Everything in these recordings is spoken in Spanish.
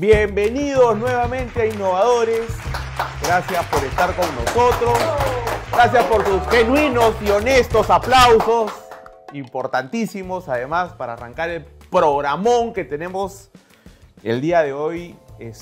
Bienvenidos nuevamente a Innovadores. Gracias por estar con nosotros. Gracias por sus genuinos y honestos aplausos. Importantísimos, además, para arrancar el programón que tenemos el día de hoy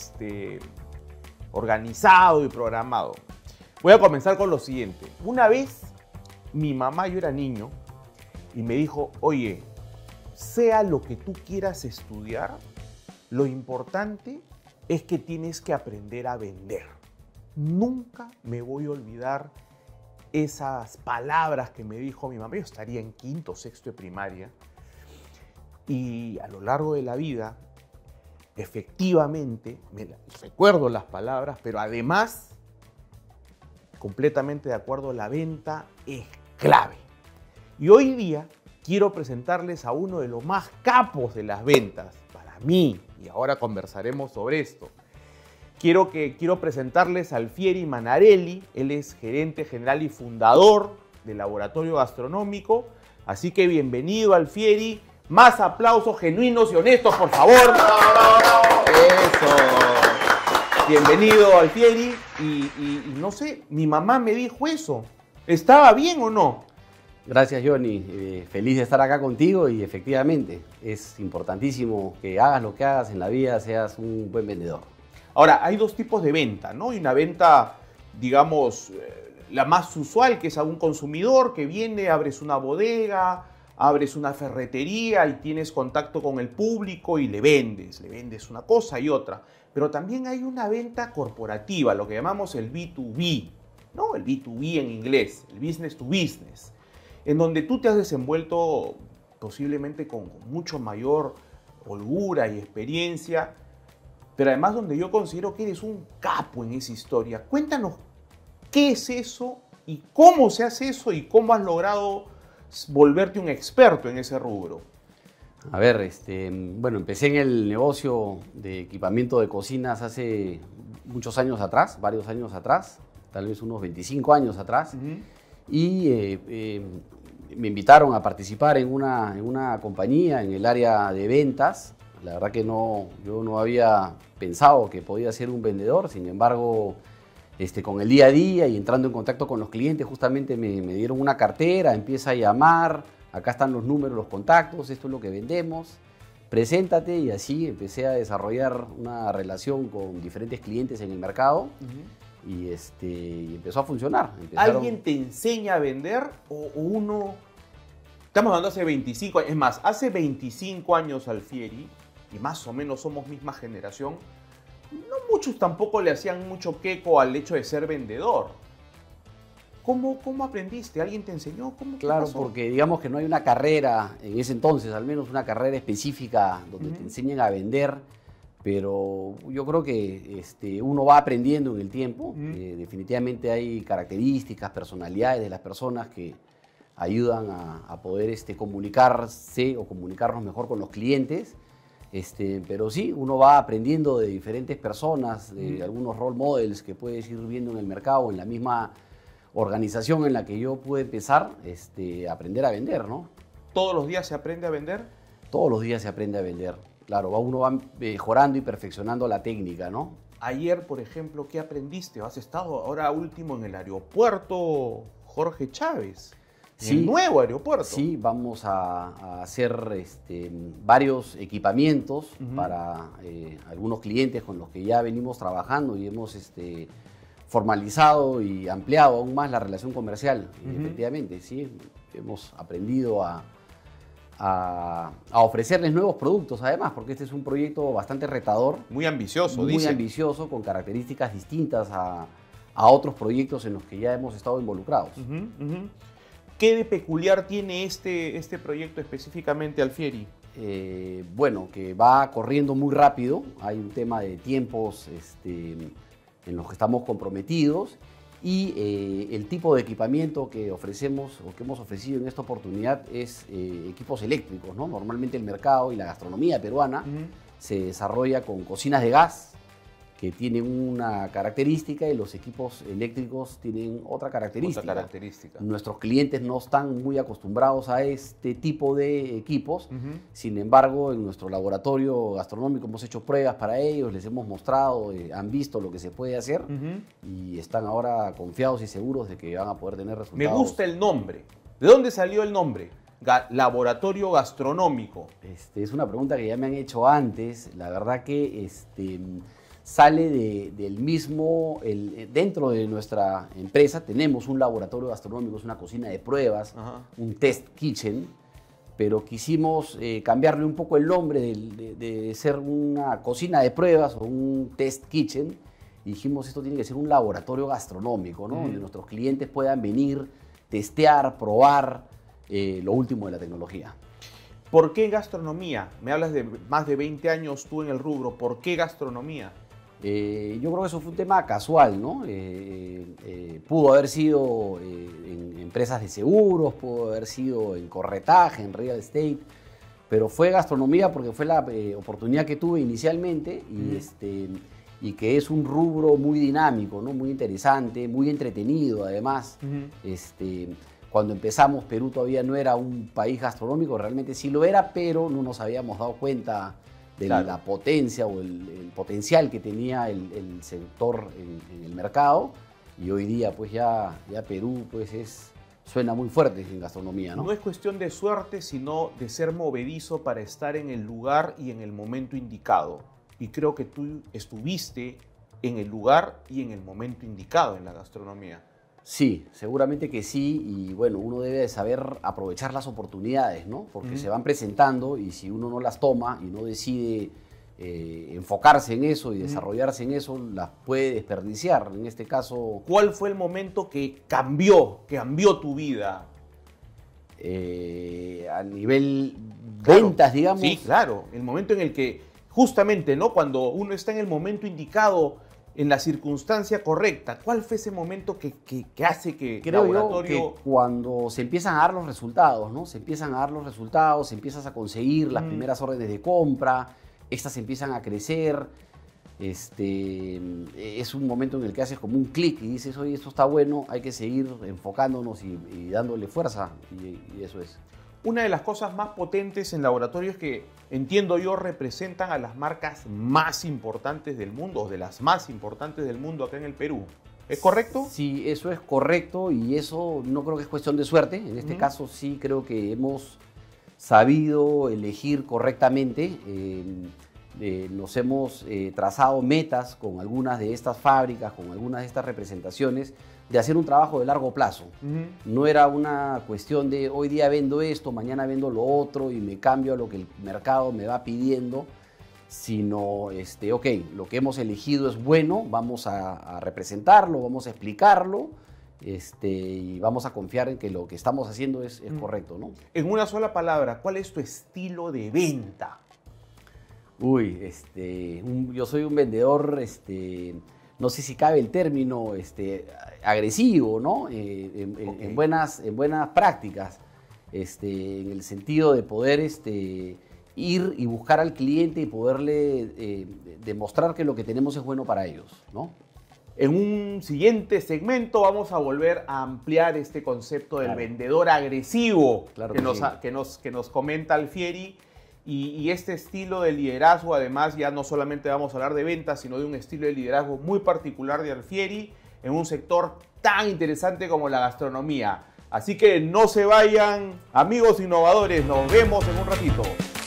organizado y programado. Voy a comenzar con lo siguiente. Una vez mi mamá, yo era niño, y me dijo, oye, sea lo que tú quieras estudiar, lo importante es que tienes que aprender a vender. Nunca me voy a olvidar esas palabras que me dijo mi mamá. Yo estaría en quinto, sexto de primaria. Y a lo largo de la vida, efectivamente, recuerdo las palabras, pero además, completamente de acuerdo, la venta es clave. Y hoy día quiero presentarles a uno de los más capos de las ventas, para mí, y ahora conversaremos sobre esto. Quiero presentarles a Alfieri Manarelli. Él es gerente general y fundador del Laboratorio Gastronómico. Así que bienvenido, Alfieri. Más aplausos genuinos y honestos, por favor. Eso. Bienvenido, Alfieri. Y no sé, mi mamá me dijo eso. ¿Estaba bien o no? Gracias, Johnny. Feliz de estar acá contigo y efectivamente es importantísimo que hagas lo que hagas en la vida, seas un buen vendedor. Ahora, hay dos tipos de venta, ¿no? Hay una venta, digamos, la más usual, que es a un consumidor que viene, abres una bodega, abres una ferretería y tienes contacto con el público y le vendes una cosa y otra. Pero también hay una venta corporativa, lo que llamamos el B2B, ¿no? El B2B en inglés, el business to business, en donde tú te has desenvuelto posiblemente con mucho mayor holgura y experiencia, pero además donde yo considero que eres un capo en esa historia. Cuéntanos qué es eso y cómo se hace eso y cómo has logrado volverte un experto en ese rubro. A ver, bueno, empecé en el negocio de equipamiento de cocinas hace muchos años atrás, varios años atrás, tal vez unos 25 años atrás. Y me invitaron a participar en una compañía en el área de ventas. La verdad que yo no había pensado que podía ser un vendedor, sin embargo, con el día a día y entrando en contacto con los clientes, justamente me dieron una cartera, empieza a llamar, acá están los números, los contactos, esto es lo que vendemos, preséntate, y así empecé a desarrollar una relación con diferentes clientes en el mercado. Y empezó a funcionar. ¿Alguien te enseña a vender o uno? Estamos hablando hace 25 años, es más, hace 25 años, Alfieri, y más o menos somos misma generación, no muchos tampoco le hacían mucho queco al hecho de ser vendedor. ¿Cómo aprendiste? ¿Alguien te enseñó? Claro, porque digamos que no hay una carrera, en ese entonces al menos una carrera específica donde te enseñen a vender, pero yo creo que uno va aprendiendo en el tiempo. Definitivamente hay características, personalidades de las personas que ayudan a poder comunicarse o comunicarnos mejor con los clientes. Pero sí, uno va aprendiendo de diferentes personas, de algunos role models que puedes ir viendo en el mercado, en la misma organización en la que yo pude empezar a aprender a vender, ¿no? ¿Todos los días se aprende a vender? Todos los días se aprende a vender. Claro, uno va mejorando y perfeccionando la técnica, ¿no? Ayer, por ejemplo, ¿qué aprendiste? Has estado ahora último en el aeropuerto Jorge Chávez. Sí, el nuevo aeropuerto. Sí, vamos a hacer varios equipamientos para algunos clientes con los que ya venimos trabajando y hemos formalizado y ampliado aún más la relación comercial. Y efectivamente, sí, hemos aprendido a ofrecerles nuevos productos, además, porque este es un proyecto bastante retador. Muy ambicioso, muy ambicioso, con características distintas a otros proyectos en los que ya hemos estado involucrados. ¿Qué de peculiar tiene este proyecto específicamente, Alfieri? Bueno, que va corriendo muy rápido. Hay un tema de tiempos en los que estamos comprometidos, y el tipo de equipamiento que ofrecemos o que hemos ofrecido en esta oportunidad es equipos eléctricos, ¿no? Normalmente el mercado y la gastronomía peruana se desarrolla con cocinas de gas, que tienen una característica y los equipos eléctricos tienen otra característica. Nuestros clientes no están muy acostumbrados a este tipo de equipos. Sin embargo, en nuestro laboratorio gastronómico hemos hecho pruebas para ellos, les hemos mostrado, han visto lo que se puede hacer y están ahora confiados y seguros de que van a poder tener resultados. Me gusta el nombre. ¿De dónde salió el nombre? Laboratorio gastronómico. Es una pregunta que ya me han hecho antes. La verdad que sale del mismo, dentro de nuestra empresa tenemos un laboratorio gastronómico, es una cocina de pruebas, un test kitchen, pero quisimos cambiarle un poco el nombre de ser una cocina de pruebas o un test kitchen, y dijimos esto tiene que ser un laboratorio gastronómico, ¿no? Donde nuestros clientes puedan venir, testear, probar lo último de la tecnología. ¿Por qué gastronomía? Me hablas de más de 20 años tú en el rubro, ¿por qué gastronomía? Yo creo que eso fue un tema casual, ¿no? Pudo haber sido en empresas de seguros, pudo haber sido en corretaje, en real estate, pero fue gastronomía porque fue la oportunidad que tuve inicialmente y que es un rubro muy dinámico, ¿no? Muy interesante, muy entretenido además. Cuando empezamos, Perú todavía no era un país gastronómico, realmente sí lo era, pero no nos habíamos dado cuenta de la potencia o el potencial que tenía el sector en el mercado, y hoy día pues ya Perú pues suena muy fuerte en gastronomía, ¿no? No es cuestión de suerte, sino de ser movedizo para estar en el lugar y en el momento indicado. Y creo que tú estuviste en el lugar y en el momento indicado en la gastronomía. Sí, seguramente que sí, y bueno, uno debe de saber aprovechar las oportunidades, ¿no? Porque se van presentando y si uno no las toma y no decide enfocarse en eso y desarrollarse en eso, las puede desperdiciar. En este caso... ¿Cuál fue el momento que cambió tu vida? A nivel ventas, digamos. Sí, claro, el momento en el que justamente, ¿no? Cuando uno está en el momento indicado, en la circunstancia correcta. ¿Cuál fue ese momento que hace que creo laboratorio... yo que cuando se empiezan a dar los resultados, ¿no? Se empiezan a dar los resultados, empiezas a conseguir las primeras órdenes de compra, estas empiezan a crecer, es un momento en el que haces como un clic y dices, oye, esto está bueno, hay que seguir enfocándonos y dándole fuerza, y eso es. Una de las cosas más potentes en laboratorio es que, entiendo yo, representan a las marcas más importantes del mundo, o de las más importantes del mundo acá en el Perú. ¿Es correcto? Sí, eso es correcto, y eso no creo que es cuestión de suerte. En este caso sí creo que hemos sabido elegir correctamente. Nos hemos trazado metas con algunas de estas fábricas, con algunas de estas representaciones, de hacer un trabajo de largo plazo. No era una cuestión de hoy día vendo esto, mañana vendo lo otro y me cambio a lo que el mercado me va pidiendo, sino, ok, lo que hemos elegido es bueno, vamos a representarlo, vamos a explicarlo, y vamos a confiar en que lo que estamos haciendo es correcto, ¿no? En una sola palabra, ¿cuál es tu estilo de venta? Uy, yo soy un vendedor, no sé si cabe el término agresivo, ¿no? En buenas prácticas, en el sentido de poder ir y buscar al cliente y poderle demostrar que lo que tenemos es bueno para ellos, ¿no? En un siguiente segmento vamos a volver a ampliar este concepto del vendedor agresivo, claro que nos comenta Alfieri. Y este estilo de liderazgo, además, ya no solamente vamos a hablar de ventas, sino de un estilo de liderazgo muy particular de Alfieri en un sector tan interesante como la gastronomía. Así que no se vayan, amigos innovadores, nos vemos en un ratito.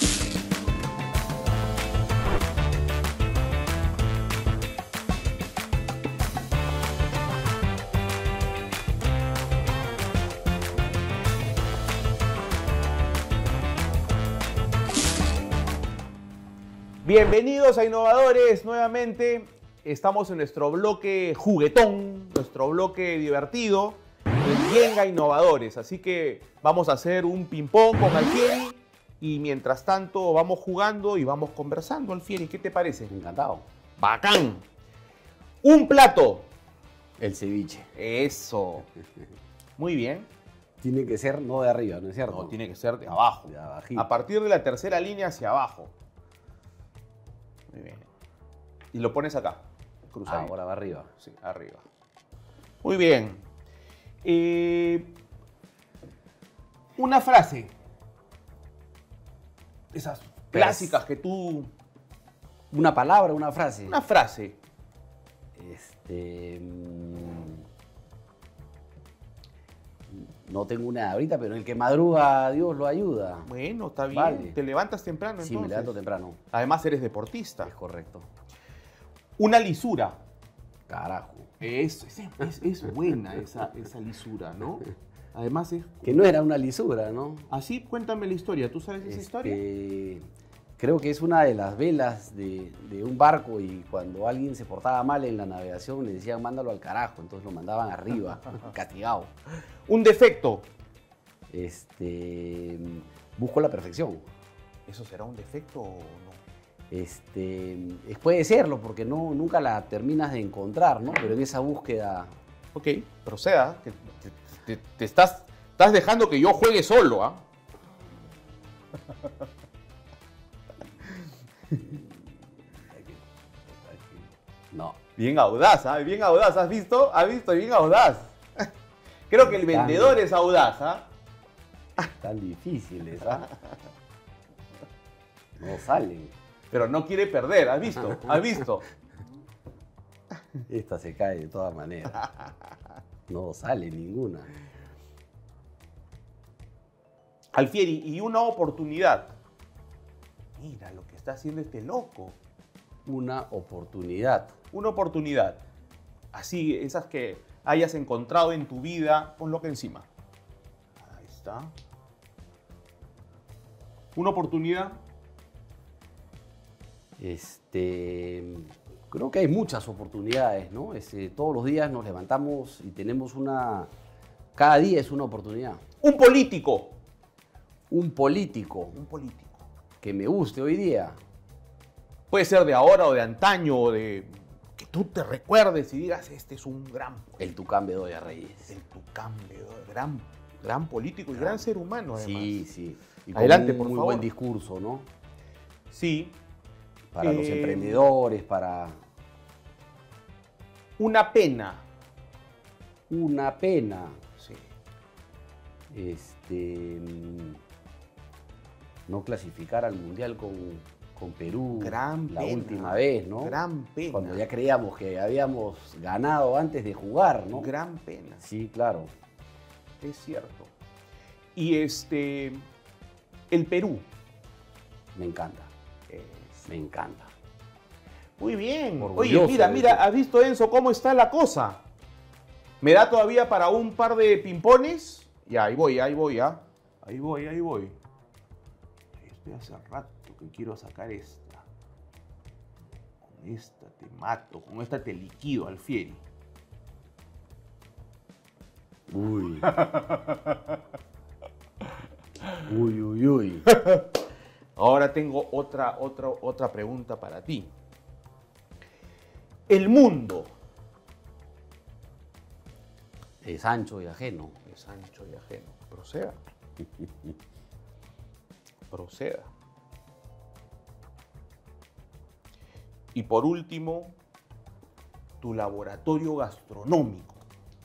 Bienvenidos a Innovadores nuevamente. Estamos en nuestro bloque juguetón, nuestro bloque divertido, en Yenga Innovadores. Así que vamos a hacer un ping-pong con Alfieri y mientras tanto vamos jugando y vamos conversando. Alfieri, ¿qué te parece? Encantado. ¡Bacán! Un plato. El ceviche. Eso. Muy bien. Tiene que ser no de arriba, ¿no es cierto? No, tiene que ser de abajo. De abajito. A partir de la tercera línea hacia abajo. Muy bien. Y lo pones acá. cruzadito. Ahora va arriba. Sí, arriba. Muy bien. Una frase. Esas clásicas que tú... Una palabra, una frase. Una frase. No tengo una ahorita, pero el que madruga, Dios lo ayuda. Bueno, está bien. Vale. Te levantas temprano, Sí, entonces. me levanto temprano. Además, eres deportista. Es correcto. Una lisura. Carajo. Es buena esa lisura, ¿no? Además es... Que no era una lisura, ¿no? Así, cuéntame la historia. ¿Tú sabes esa historia? Creo que es una de las velas de un barco y cuando alguien se portaba mal en la navegación le decían mándalo al carajo, entonces lo mandaban arriba, castigado. Un defecto. Busco la perfección. ¿Eso será un defecto o no? Puede serlo porque nunca la terminas de encontrar, ¿no? Pero en esa búsqueda... Ok, proceda. Que te estás dejando que yo juegue solo, ¿ah? No. Bien audaz, ¿ah? Bien audaz. ¿Has visto? ¿Has visto? Bien audaz. Creo que el vendedor es audaz, ¿ah? Tan difíciles, ¿ah? No salen. Pero no quiere perder, ¿has visto? ¿Has visto? Esta se cae de todas maneras. No sale ninguna. Alfieri, y una oportunidad. Mira lo que está haciendo este loco. Una oportunidad. Una oportunidad. Así, esas que hayas encontrado en tu vida, ponlo acá encima. Ahí está. Una oportunidad. Creo que hay muchas oportunidades, ¿no? Todos los días nos levantamos y tenemos cada día es una oportunidad. Un político. Un político. Un político. Que me guste hoy día. Puede ser de ahora o de antaño, o de que tú te recuerdes y digas, este es un gran político. El Tucán Bedoya Reyes. El Tucán Bedoya, gran político y gran ser humano, además. Sí, sí. Y adelante, con por muy favor. Buen discurso, ¿no? Sí. Para los emprendedores, para... Una pena. Una pena. Sí. No clasificar al Mundial con Perú Gran la pena. última vez, ¿no? Gran pena. Cuando ya creíamos que habíamos ganado antes de jugar, ¿no? Gran pena. Sí, claro. Es cierto. Y el Perú. Me encanta. Me encanta. Muy bien. Orgulloso Oye, mira, ¿has visto, Enzo, cómo está la cosa? ¿Me da todavía para un par de pimpones? Ya, ahí voy, ¿ah? Ahí voy. Estoy hace rato que quiero sacar esta. Con esta te mato, con esta te liquido, Alfieri. Uy. Uy. Ahora tengo otra pregunta para ti. El mundo. Es ancho y ajeno. Es ancho y ajeno. Proceda. Proceda. Y por último, tu laboratorio gastronómico.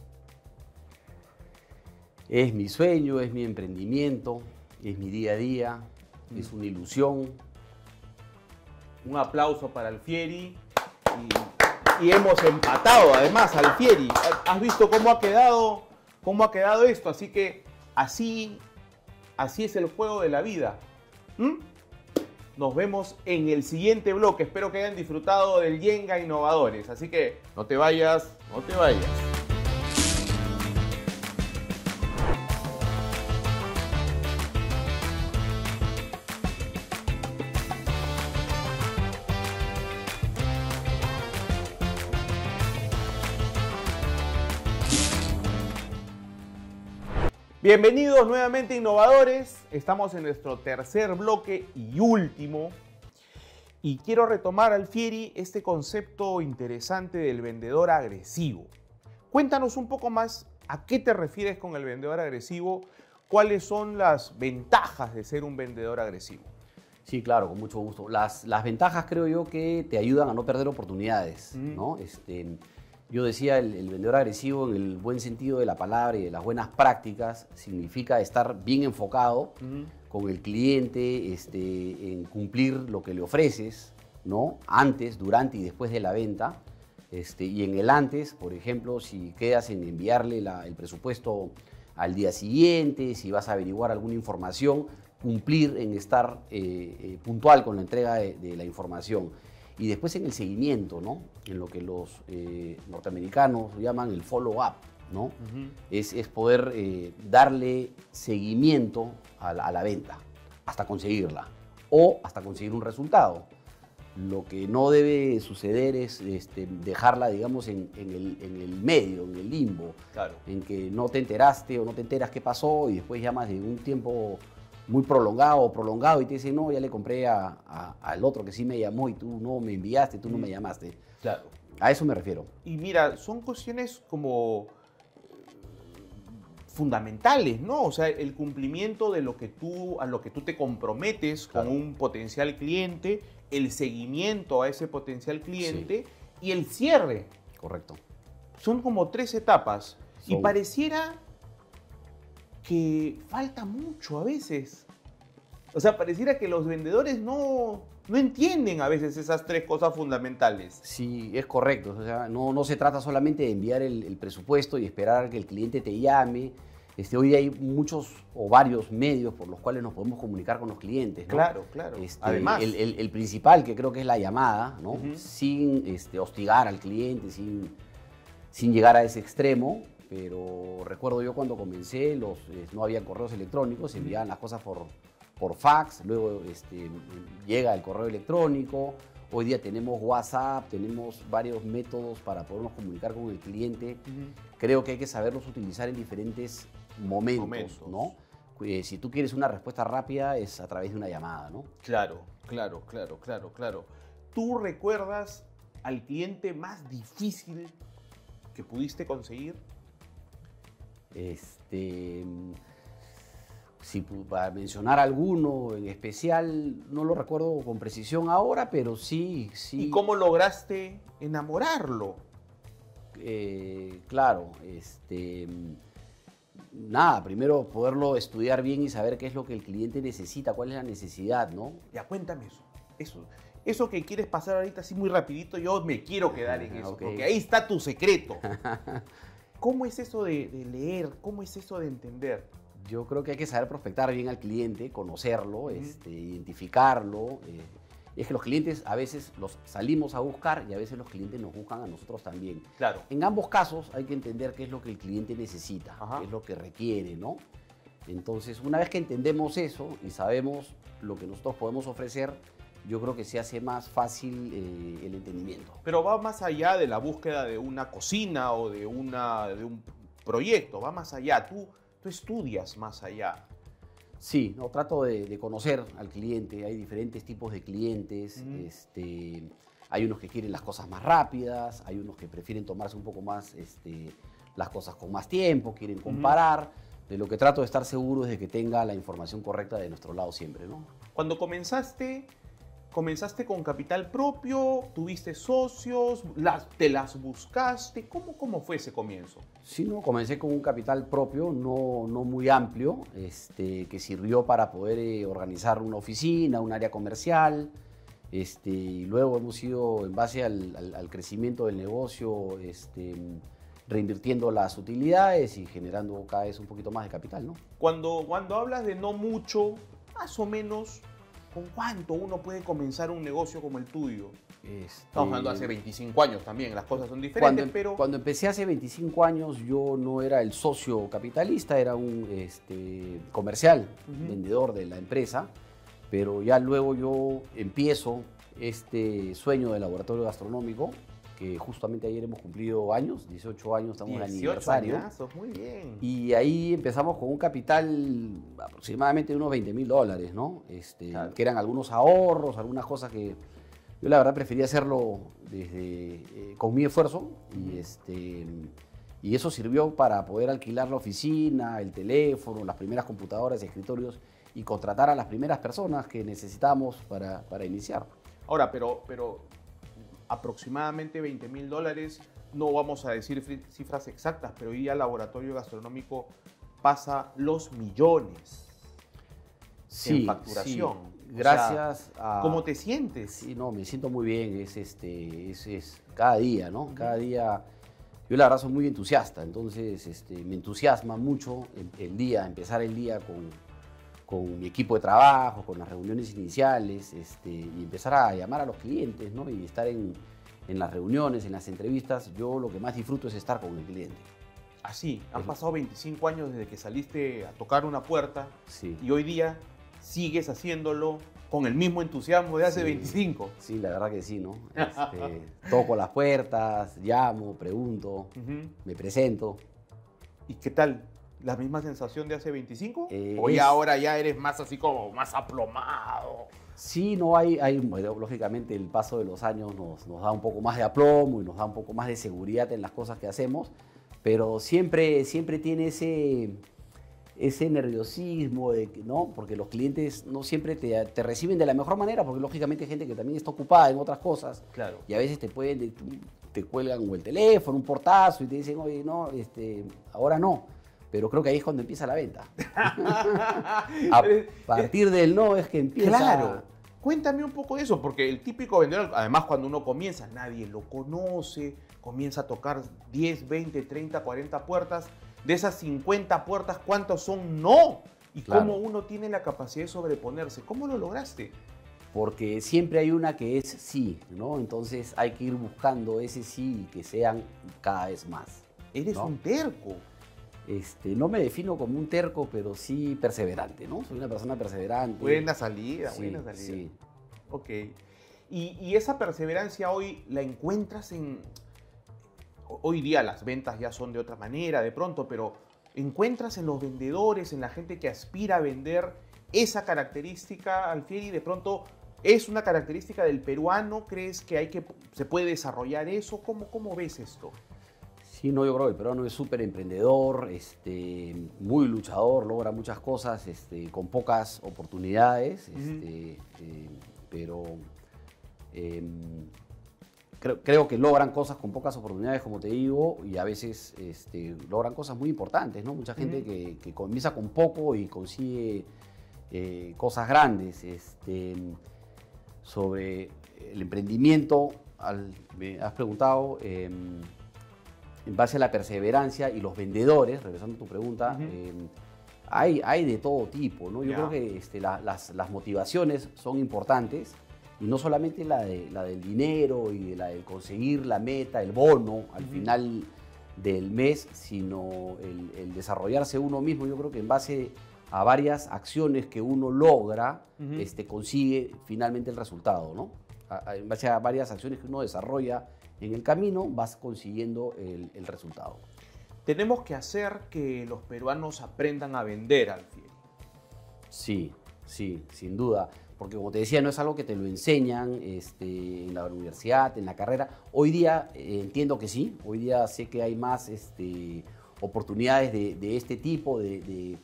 Es mi sueño, es mi emprendimiento, es mi día a día, es una ilusión. Un aplauso para Alfieri. Y hemos empatado además, Alfieri. ¿Has visto cómo ha quedado esto? Así que así es el juego de la vida. Nos vemos en el siguiente bloque. Espero que hayan disfrutado del Yenga Innovadores. Así que no te vayas. Bienvenidos nuevamente, innovadores. Estamos en nuestro tercer bloque y último. Y quiero retomar, Alfieri, este concepto interesante del vendedor agresivo. Cuéntanos un poco más a qué te refieres con el vendedor agresivo, cuáles son las ventajas de ser un vendedor agresivo. Sí, claro, con mucho gusto. Las ventajas creo yo que te ayudan a no perder oportunidades, ¿no? Yo decía, el vendedor agresivo en el buen sentido de la palabra y de las buenas prácticas significa estar bien enfocado con el cliente, en cumplir lo que le ofreces, ¿no? Antes, durante y después de la venta. Y en el antes, por ejemplo, si quedas en enviarle el presupuesto al día siguiente, si vas a averiguar alguna información, cumplir en estar puntual con la entrega de la información. Y después en el seguimiento, ¿no? En lo que los norteamericanos llaman el follow-up, ¿no? Es poder darle seguimiento a la venta hasta conseguirla o hasta conseguir un resultado. Lo que no debe suceder es dejarla, digamos, en el medio, en el limbo, Claro. en que no te enteraste o no te enteras qué pasó y después llamas de un tiempo muy prolongado y te dicen, no, ya le compré al otro que sí me llamó y tú no me enviaste, tú no me llamaste. Claro. A eso me refiero. Y mira, son cuestiones como fundamentales, ¿no? O sea, el cumplimiento de a lo que tú te comprometes Claro. con un potencial cliente, el seguimiento a ese potencial cliente y el cierre. Correcto. Son como 3 etapas. Y Son- pareciera que falta mucho a veces. O sea, pareciera que los vendedores no entienden a veces esas 3 cosas fundamentales. Sí, es correcto. O sea, no se trata solamente de enviar el presupuesto y esperar a que el cliente te llame. Hoy hay muchos o varios medios por los cuales nos podemos comunicar con los clientes, ¿no? Claro, claro. Además, El principal, que creo que es la llamada, ¿no? Ujú. Sin hostigar al cliente, sin llegar a ese extremo. Pero recuerdo yo cuando comencé, no había correos electrónicos, se enviaban las cosas por fax, luego llega el correo electrónico. Hoy día tenemos WhatsApp, tenemos varios métodos para podernos comunicar con el cliente. Creo que hay que saberlos utilizar en diferentes momentos, ¿no? Si tú quieres una respuesta rápida es a través de una llamada, ¿no? Claro. ¿Tú recuerdas al cliente más difícil que pudiste conseguir? Para mencionar alguno en especial, no lo recuerdo con precisión ahora, pero sí. ¿Y cómo lograste enamorarlo? Claro, nada, primero poderlo estudiar bien y saber qué es lo que el cliente necesita, cuál es la necesidad, ¿no? Ya, cuéntame eso que quieres pasar ahorita así muy rapidito, yo me quiero quedar en eso, Ok. porque ahí está tu secreto. ¿Cómo es eso de leer? ¿Cómo es eso de entender? Yo creo que hay que saber prospectar bien al cliente, conocerlo, identificarlo. Y es que los clientes a veces los salimos a buscar y a veces los clientes nos buscan a nosotros también. Claro. En ambos casos hay que entender qué es lo que el cliente necesita, Ajá. qué es lo que requiere, ¿no? Entonces, una vez que entendemos eso y sabemos lo que nosotros podemos ofrecer, yo creo que se hace más fácil el entendimiento. Pero va más allá de la búsqueda de una cocina o de un proyecto, va más allá. Tú estudias más allá. Sí, no, trato de conocer al cliente. Hay diferentes tipos de clientes. Hay unos que quieren las cosas más rápidas, hay unos que prefieren tomarse un poco más las cosas con más tiempo, quieren comparar. De lo que trato de estar seguro es de que tenga la información correcta de nuestro lado siempre, ¿no? Cuando comenzaste con capital propio, tuviste socios, te las buscaste. ¿Cómo fue ese comienzo? Sí, no, comencé con un capital propio, no muy amplio, que sirvió para poder organizar una oficina, un área comercial. Y luego hemos ido, en base al crecimiento del negocio, reinvirtiendo las utilidades y generando cada vez un poquito más de capital, ¿no? Cuando hablas de no mucho, más o menos, ¿con cuánto uno puede comenzar un negocio como el tuyo? Estamos hablando de hace 25 años también, las cosas son diferentes, pero... Cuando empecé hace 25 años, yo no era el socio capitalista, era un comercial, vendedor de la empresa, pero ya luego yo empiezo este sueño de laboratorio gastronómico, que justamente ayer hemos cumplido años, 18 años, estamos en el aniversario. Añazos, muy bien. Y ahí empezamos con un capital aproximadamente de unos $20,000, ¿no? Claro. Que eran algunos ahorros, algunas cosas que yo la verdad prefería hacerlo con mi esfuerzo Y eso sirvió para poder alquilar la oficina, el teléfono, las primeras computadoras, escritorios y contratar a las primeras personas que necesitamos para iniciar. Ahora, pero aproximadamente $20.000, no vamos a decir cifras exactas, pero hoy día el laboratorio gastronómico pasa los millones en facturación. Sí. Gracias a... ¿Cómo te sientes? Sí, no, me siento muy bien, es cada día, ¿no? Cada día, yo la verdad soy muy entusiasta, entonces me entusiasma mucho empezar el día con mi equipo de trabajo, con las reuniones iniciales, y empezar a llamar a los clientes, ¿no? Y estar en las reuniones, en las entrevistas. Yo lo que más disfruto es estar con el cliente. Así, han pasado 25 años desde que saliste a tocar una puerta, sí, y hoy día sigues haciéndolo con el mismo entusiasmo de hace 25. Sí, la verdad que sí, ¿no? Toco las puertas, llamo, pregunto, me presento. ¿Y qué tal? ¿La misma sensación de hace 25? ¿O ya ahora ya eres más así como más aplomado? Sí, no bueno, lógicamente el paso de los años nos da un poco más de aplomo y nos da un poco más de seguridad en las cosas que hacemos, pero siempre tiene ese nerviosismo, ¿no? Porque los clientes no siempre te reciben de la mejor manera, porque lógicamente hay gente que también está ocupada en otras cosas. Claro. Y a veces te cuelgan o el teléfono, un portazo y te dicen, oye, no, ahora no. Pero creo que ahí es cuando empieza la venta. A partir del no es que empieza... Claro. Cuéntame un poco de eso, porque el típico vendedor, además cuando uno comienza, nadie lo conoce, comienza a tocar 10, 20, 30, 40 puertas. De esas 50 puertas, ¿cuántas son no? Y claro, cómo uno tiene la capacidad de sobreponerse. ¿Cómo lo lograste? Porque siempre hay una que es sí, ¿no? Entonces hay que ir buscando ese sí y que sean cada vez más. Eres un terco. No me defino como un terco, pero sí perseverante, ¿no? Soy una persona perseverante. Buena salida, sí, buena salida. Sí. Ok. Y esa perseverancia hoy la encuentras en... Hoy día las ventas ya son de otra manera, de pronto, pero ¿encuentras en los vendedores, en la gente que aspira a vender esa característica, Alfieri? De pronto, ¿es una característica del peruano? ¿Crees que se puede desarrollar eso? ¿Cómo ves esto? Sí, no, yo creo que el peruano es súper emprendedor, muy luchador, logra muchas cosas con pocas oportunidades, pero creo que logran cosas con pocas oportunidades, como te digo, y a veces logran cosas muy importantes, ¿no? Mucha gente que comienza con poco y consigue cosas grandes. Sobre el emprendimiento, me has preguntado... en base a la perseverancia y los vendedores, regresando a tu pregunta, hay de todo tipo, ¿no? Yo creo que las motivaciones son importantes, y no solamente la del dinero y la de conseguir la meta, el bono al final del mes, sino el desarrollarse uno mismo. Yo creo que en base a varias acciones que uno logra, consigue finalmente el resultado, ¿no? En base a varias acciones que uno desarrolla en el camino, vas consiguiendo el resultado. Tenemos que hacer que los peruanos aprendan a vender, Alfieri. Sí, sin duda. Porque como te decía, no es algo que te lo enseñan en la universidad, en la carrera. Hoy día entiendo que sí. Hoy día sé que hay más oportunidades de este tipo, de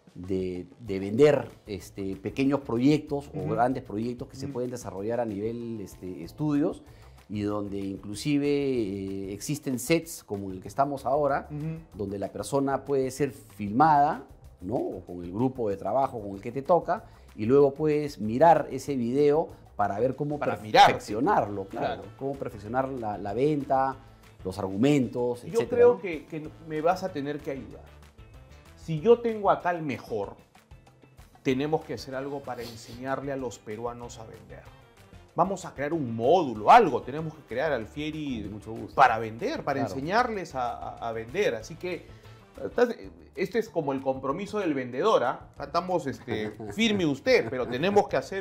vender pequeños proyectos o grandes proyectos que se pueden desarrollar a nivel estudios, y donde inclusive existen sets como el que estamos ahora, donde la persona puede ser filmada, ¿no? O con el grupo de trabajo con el que te toca, y luego puedes mirar ese video para ver cómo perfeccionarlo, claro. Cómo perfeccionar la venta, los argumentos, etc. Yo creo que me vas a tener que ayudar. Si yo tengo acá el mejor, tenemos que hacer algo para enseñarle a los peruanos a vender. Vamos a crear un módulo, algo tenemos que crear, Alfieri, para vender, para enseñarles a vender. Así que este es como el compromiso del vendedor, ¿ah? Estamos firme usted, pero tenemos que hacer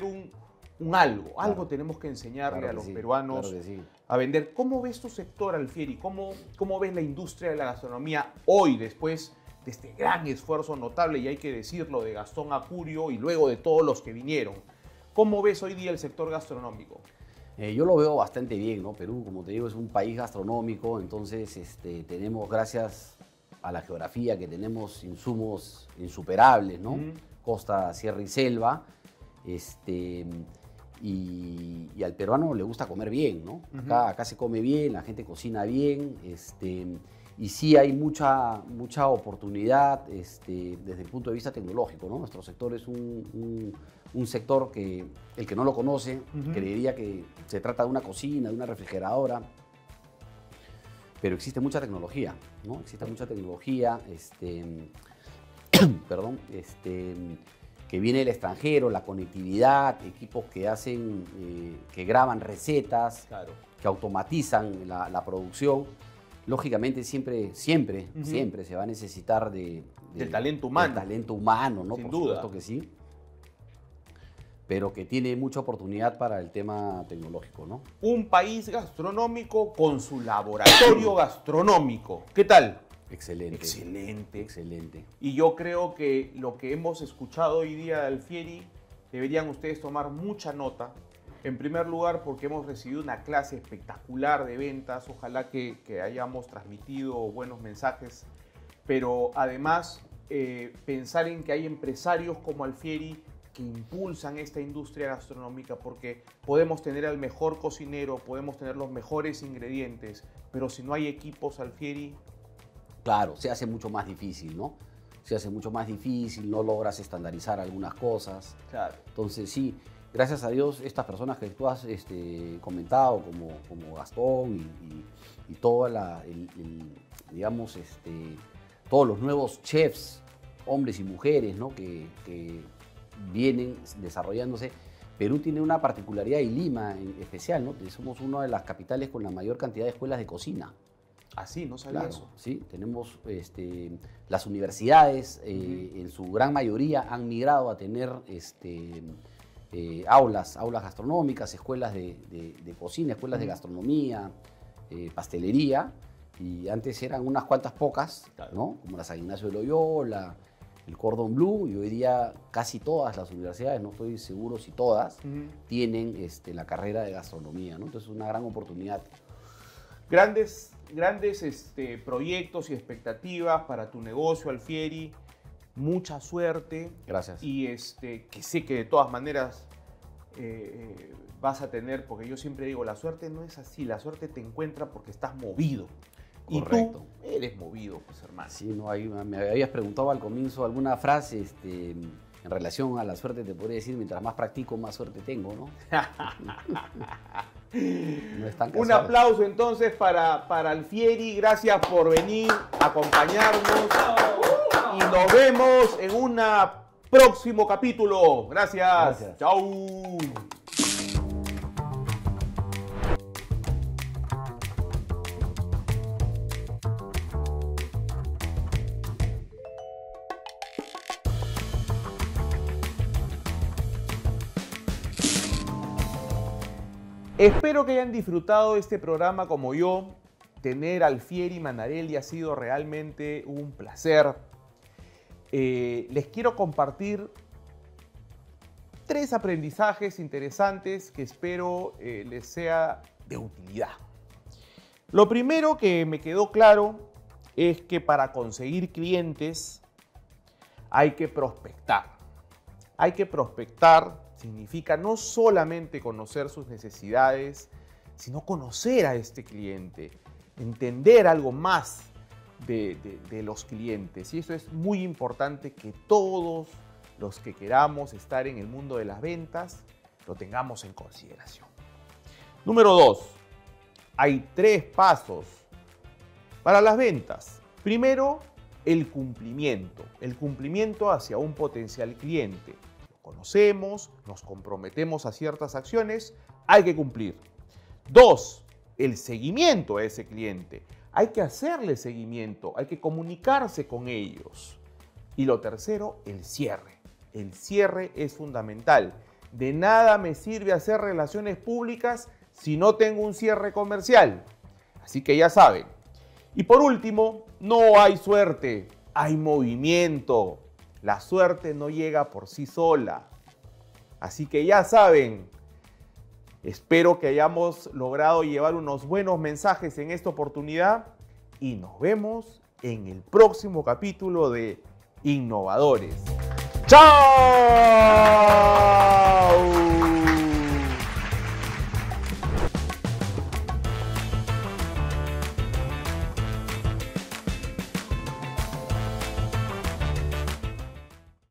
algo tenemos que enseñarle a los peruanos a vender. ¿Cómo ves tu sector, Alfieri? ¿Cómo ves la industria de la gastronomía hoy, después de este gran esfuerzo notable, y hay que decirlo, de Gastón Acurio y luego de todos los que vinieron? ¿Cómo ves hoy día el sector gastronómico? Yo lo veo bastante bien, ¿no? Perú, como te digo, es un país gastronómico, entonces tenemos, gracias a la geografía, que tenemos insumos insuperables, ¿no? Costa, sierra y selva, y al peruano le gusta comer bien, ¿no? Acá se come bien, la gente cocina bien, y sí hay mucha oportunidad desde el punto de vista tecnológico, ¿no? Nuestro sector es un sector que el que no lo conoce creería que se trata de una cocina, de una refrigeradora, pero existe mucha tecnología, ¿no? Existe mucha tecnología, perdón, que viene del extranjero, la conectividad, equipos que hacen, que graban recetas, claro, que automatizan la producción. Lógicamente siempre se va a necesitar del talento humano. Del talento humano, ¿no? Sin Por duda. supuesto que sí. Pero que tiene mucha oportunidad para el tema tecnológico, ¿no? Un país gastronómico con su laboratorio gastronómico. ¿Qué tal? Excelente. Excelente. Excelente. Y yo creo que lo que hemos escuchado hoy día de Alfieri, deberían ustedes tomar mucha nota. En primer lugar, porque hemos recibido una clase espectacular de ventas. Ojalá que hayamos transmitido buenos mensajes. Pero además, pensar en que hay empresarios como Alfieri que impulsan esta industria gastronómica, porque podemos tener al mejor cocinero, podemos tener los mejores ingredientes, pero si no hay equipos Alfieri... Claro, se hace mucho más difícil, ¿no? Se hace mucho más difícil, no logras estandarizar algunas cosas. Claro. Entonces sí, gracias a Dios, estas personas que tú has comentado, como Gastón y toda digamos, todos los nuevos chefs, hombres y mujeres, ¿no? que vienen desarrollándose. Perú tiene una particularidad, y Lima en especial, ¿no? Somos una de las capitales con la mayor cantidad de escuelas de cocina. Ah, sí, no sabía eso. Sí, tenemos las universidades, en su gran mayoría han migrado a tener aulas gastronómicas, escuelas de cocina, escuelas de gastronomía, pastelería, y antes eran unas cuantas pocas, claro, ¿no? Como la San Ignacio de Loyola, el Cordon Bleu, y hoy día casi todas las universidades, no estoy seguro si todas, tienen la carrera de gastronomía, ¿no? Entonces es una gran oportunidad. Grandes proyectos y expectativas para tu negocio, Alfieri. Mucha suerte. Gracias. Y que sé que de todas maneras vas a tener, porque yo siempre digo, la suerte no es así, la suerte te encuentra porque estás movido. Correcto. Y tú eres movido, pues, hermano. Sí, no, me habías preguntado al comienzo alguna frase en relación a la suerte, te podría decir, mientras más practico, más suerte tengo, ¿no? No es tan casual. Un aplauso entonces para Alfieri, gracias por venir a acompañarnos y nos vemos en un próximo capítulo. Gracias. Chau. Espero que hayan disfrutado este programa como yo. Tener a Alfieri Manarelli ha sido realmente un placer. Les quiero compartir 3 aprendizajes interesantes que espero les sea de utilidad. Lo primero que me quedó claro es que para conseguir clientes hay que prospectar. Hay que prospectar. Significa no solamente conocer sus necesidades, sino conocer a este cliente, entender algo más de los clientes. Y eso es muy importante, que todos los que queramos estar en el mundo de las ventas lo tengamos en consideración. Número 2. Hay 3 pasos para las ventas. Primero, el cumplimiento. El cumplimiento hacia un potencial cliente. Conocemos, nos comprometemos a ciertas acciones, hay que cumplir. 2, el seguimiento a ese cliente. Hay que hacerle seguimiento, hay que comunicarse con ellos. Y lo tercero, el cierre. El cierre es fundamental. De nada me sirve hacer relaciones públicas si no tengo un cierre comercial. Así que ya saben. Y por último, no hay suerte, hay movimiento. La suerte no llega por sí sola. Así que ya saben, Espero que hayamos logrado llevar unos buenos mensajes en esta oportunidad y nos vemos en el próximo capítulo de Innovadores. ¡Chao!